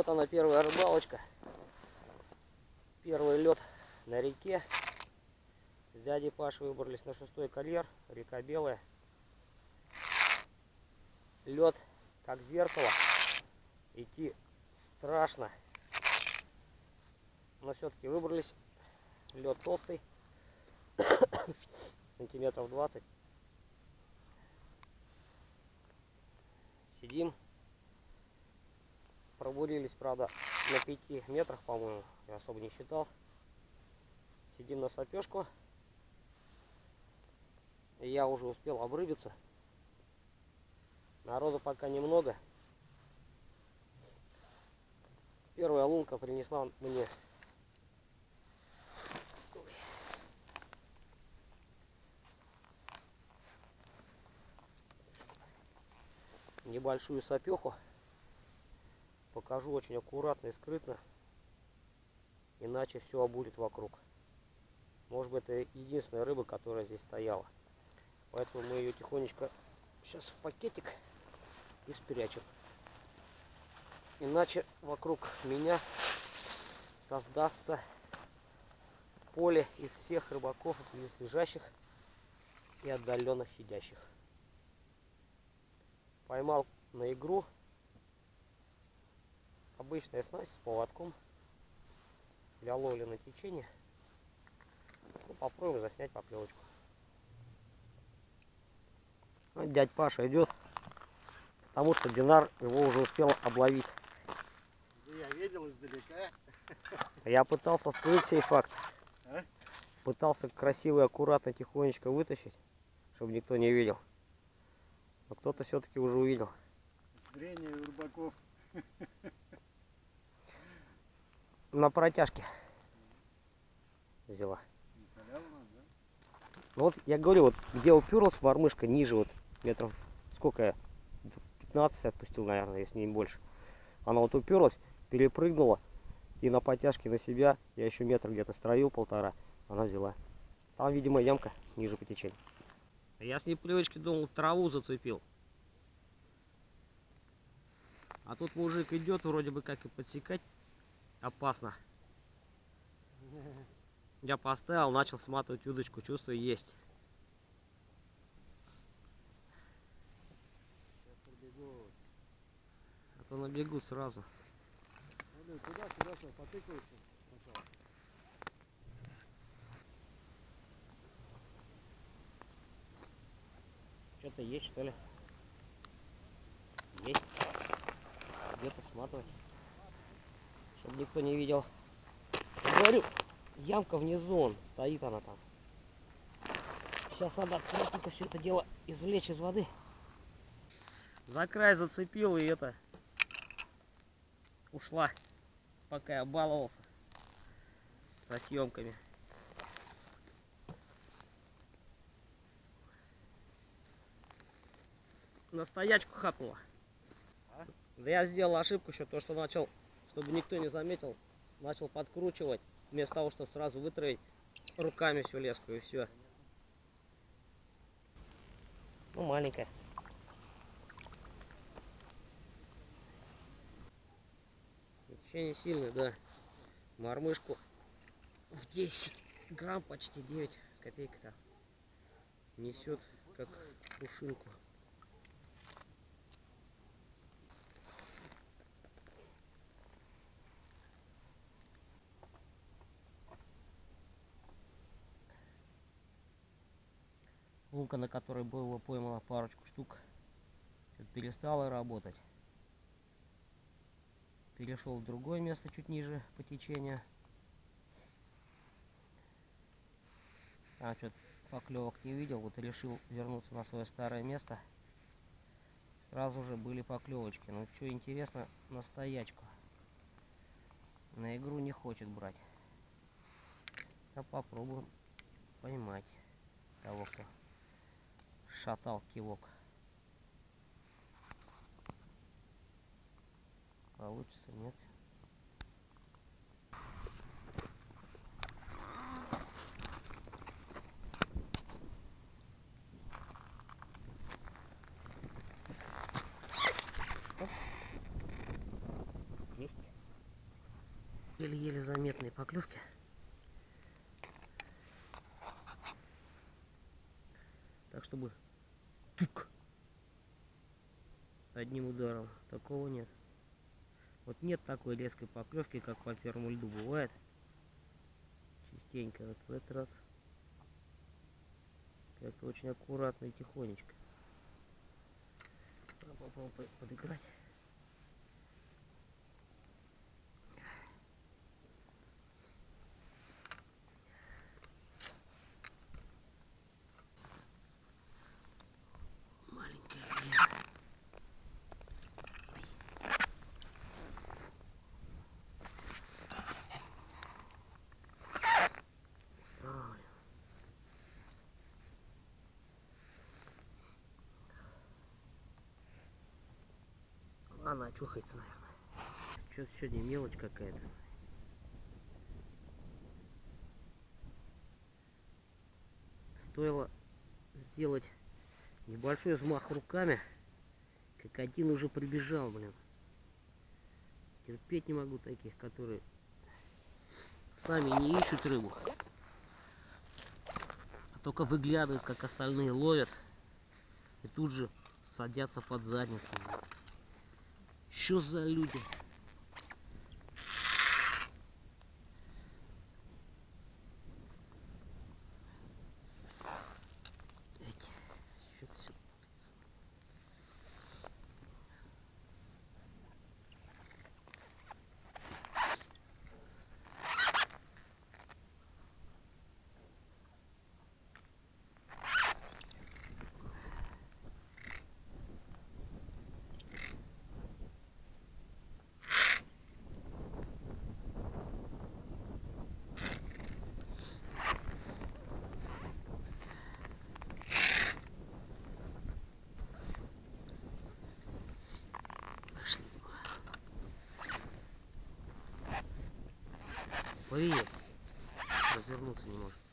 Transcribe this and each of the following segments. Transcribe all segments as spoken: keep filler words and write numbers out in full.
Вот она, первая рыбалочка. Первый лед на реке. С дядей Пашей выбрались на шестой карьер. Река Белая. Лед как зеркало. Идти страшно. Но все-таки выбрались. Лед толстый. Сантиметров двадцать. Сидим. Пробурились, правда, на пяти метрах, по-моему. Я особо не считал. Сидим на сапежку. И я уже успел обрыбиться. Народу пока немного. Первая лунка принесла мне небольшую сапеху. Покажу очень аккуратно и скрытно, иначе все обурит вокруг. Может быть, это единственная рыба, которая здесь стояла. Поэтому мы ее тихонечко сейчас в пакетик и спрячем. Иначе вокруг меня создастся поле из всех рыбаков, близлежащих и отдаленных сидящих. Поймал на игру обычная снасть с поводком для ловли на течение. Ну, попробуем заснять поклевочку. Вот дядь Паша идет, потому что Динар его уже успел обловить. Я видел издалека. Я пытался скрыть сей факт. А? Пытался красиво и аккуратно тихонечко вытащить, чтобы никто не видел. Но кто-то все-таки уже увидел. Зрение у рыбаков. На протяжке взяла. Ну вот я говорю, вот где уперлась мормышка, ниже вот метров, сколько я, пятнадцать отпустил, наверное, если не больше. Она вот уперлась, перепрыгнула, и на подтяжке на себя, я еще метр где-то строил, полтора, она взяла. Там, видимо, ямка ниже по течению. Я с непривычки думал, траву зацепил. А тут мужик идет, вроде бы как и подсекать опасно. Я поставил, начал сматывать удочку, чувствую, есть. А то набегут сразу. Туда, сюда, сюда, потыкаются. Что-то есть, что ли? Есть. Где-то сматывать. Чтобы никто не видел. Я говорю, ямка внизу, он стоит она там. Сейчас надо аккуратненько все это дело извлечь из воды. За край зацепил, и это ушла, пока я баловался со съемками. На стоячку хапнула. А? Да я сделал ошибку еще, то что начал, чтобы никто не заметил, начал подкручивать, вместо того, чтобы сразу вытравить руками всю леску, и все. Ну, маленькая. Течение сильное, да. Мормышку в десять грамм, почти девять с копейкой-то. Несет как пушинку. Лунка, на которой было поймала парочку штук, перестала работать. Перешел в другое место чуть ниже по течению. А что-то поклевок не видел, вот решил вернуться на свое старое место. Сразу же были поклевочки. Ну что интересно, на стоячку. На игру не хочет брать. А попробуем поймать того, кто шатал кивок. Получится, нет? Есть. Еле-еле заметные поклевки. Так, чтобы тык одним ударом. Такого нет. Вот нет такой резкой поклевки, как по первому льду бывает. Частенько. Вот в этот раз как-то очень аккуратно и тихонечко. Попробуем подыграть. Маленькая, блин. Ставлю. Она очухается, наверное. Что-то сегодня мелочь какая-то. Стоило сделать небольшой взмах руками, как один уже прибежал, блин. Терпеть не могу таких, которые сами не ищут рыбу, а только выглядывают, как остальные ловят, и тут же садятся под задницу. Что за люди? Привет. Развернуться не может.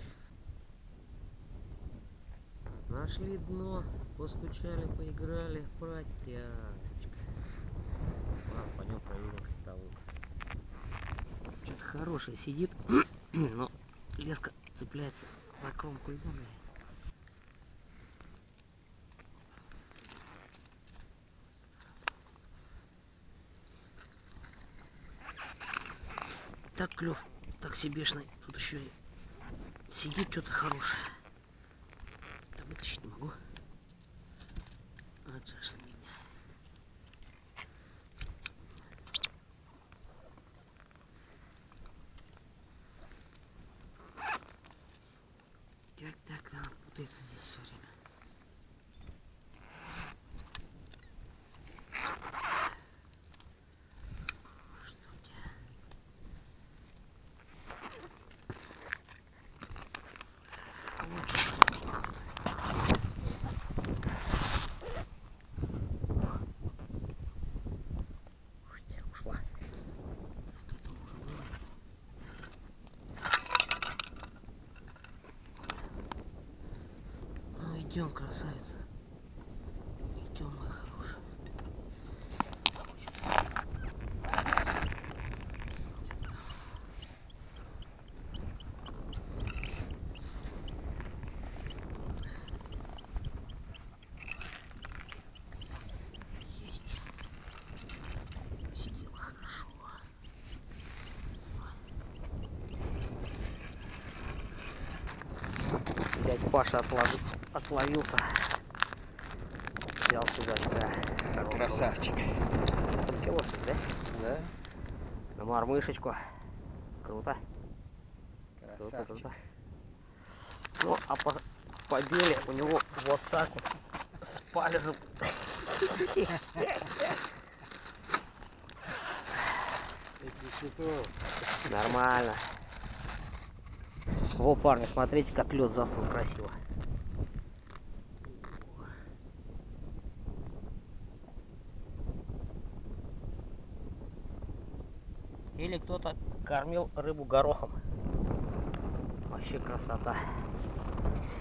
Нашли дно, постучали, поиграли, протяжечка. Ладно, пойдем проверим того. Что-то хорошее сидит, но леска цепляется за кромку льда. Так клев, так себешный. Тут еще и сидит что-то хорошее. Я вытащить не могу. Вот же меня. Как так там путается здесь все время. Идем, красавица. Идем, мой хороший. Есть. Сидела хорошо. Дядь Паша отловил. Отловился, взял сюда, да. Красавчик. Килошек, да? Да. На мормышечку. Круто. Красавчик. Круто, круто. Ну, а по, по беле у него вот так вот с палецом. Нормально. Во, парни, смотрите, как лед застлан красиво. Или кто-то кормил рыбу горохом. Вообще красота.